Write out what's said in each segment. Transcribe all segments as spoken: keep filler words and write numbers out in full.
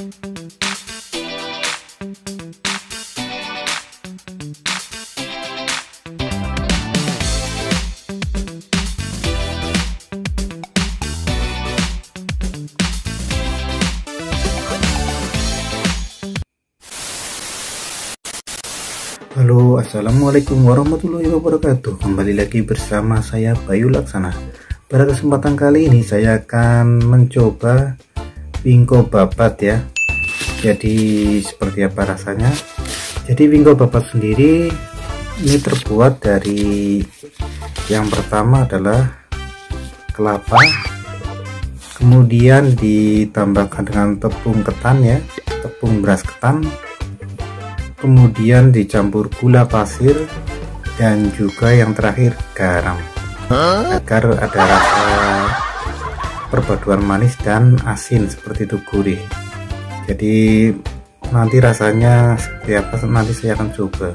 Halo, assalamualaikum warahmatullahi wabarakatuh. Kembali lagi bersama saya Bayu Laksana. Pada kesempatan kali ini saya akan mencoba wingko babat ya. Jadi seperti apa rasanya? Jadi wingko babat sendiri ini terbuat dari, yang pertama adalah kelapa, kemudian ditambahkan dengan tepung ketan ya, tepung beras ketan, kemudian dicampur gula pasir, dan juga yang terakhir garam, agar ada rasa perpaduan manis dan asin seperti itu, gurih. Jadi nanti rasanya seperti apa nanti saya akan coba.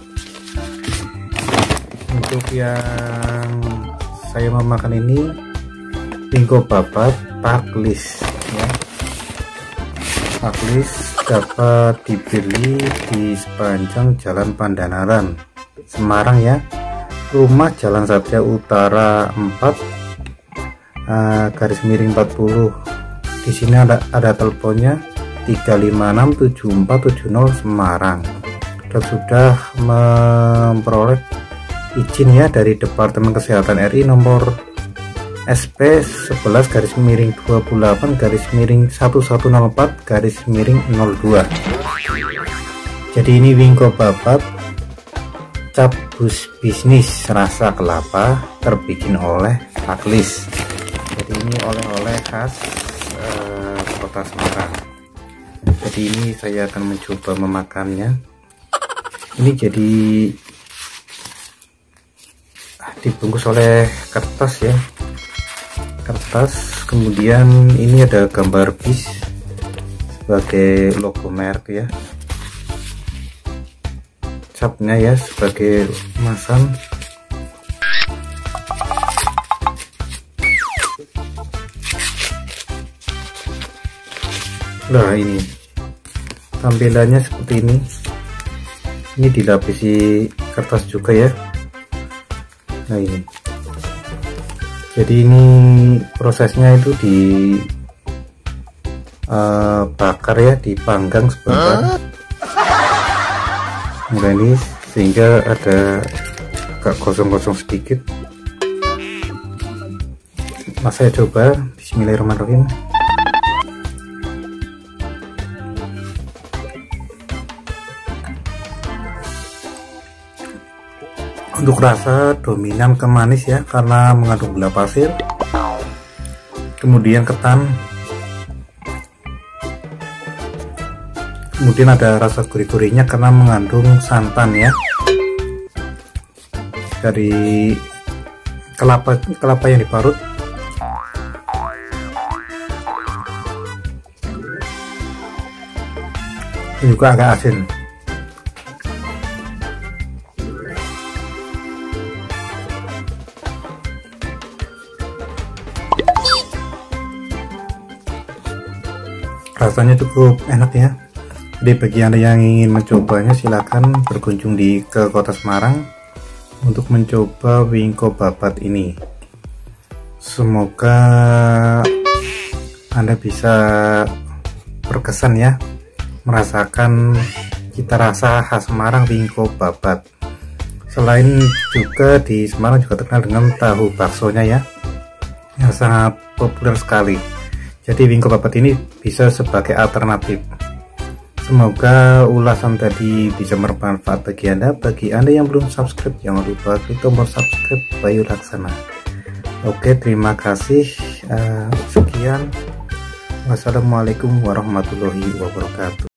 Untuk yang saya memakan ini wingko babat paklis ya. Paklis dapat dibeli di sepanjang Jalan Pandanaran, Semarang ya. Rumah Jalan Satya Utara empat, uh, garis miring empat puluh. Di sini ada ada teleponnya tiga lima enam tujuh empat tujuh nol Semarang. Dan sudah memperoleh izin ya dari Departemen Kesehatan R I nomor S P sebelas garis miring dua puluh delapan garis miring satu satu nol empat garis miring nol dua. Jadi ini wingko babat cap bus bisnis rasa kelapa terbikin oleh Paklis. Jadi ini oleh-oleh khas uh, kota Semarang. Jadi ini saya akan mencoba memakannya. Ini jadi dibungkus oleh kertas ya, kertas, kemudian ini ada gambar bis sebagai logo merek ya, capnya ya sebagai kemasan. Nah ini tampilannya seperti ini. Ini dilapisi kertas juga ya. Nah ini, jadi ini prosesnya itu di uh, bakar ya, dipanggang sebentar. Nah ini sehingga ada agak kosong-kosong sedikit. Nah saya coba, bismillahirrahmanirrahim. Untuk rasa dominan ke manis ya, karena mengandung gula pasir, kemudian ketan, kemudian ada rasa gurih-gurihnya karena mengandung santan ya, dari kelapa kelapa yang diparut. Ini juga agak asin. Rasanya cukup enak ya. Jadi bagi Anda yang ingin mencobanya silakan berkunjung di ke kota Semarang untuk mencoba wingko babat ini. Semoga Anda bisa berkesan ya, merasakan cita rasa khas Semarang wingko babat. Selain juga di Semarang juga terkenal dengan tahu baksonya ya, yang sangat populer sekali. Jadi wingko babat ini bisa sebagai alternatif. Semoga ulasan tadi bisa bermanfaat bagi Anda. Bagi Anda yang belum subscribe, jangan lupa klik tombol subscribe Bayu Laksana. Oke, terima kasih. Uh, sekian. Wassalamualaikum warahmatullahi wabarakatuh.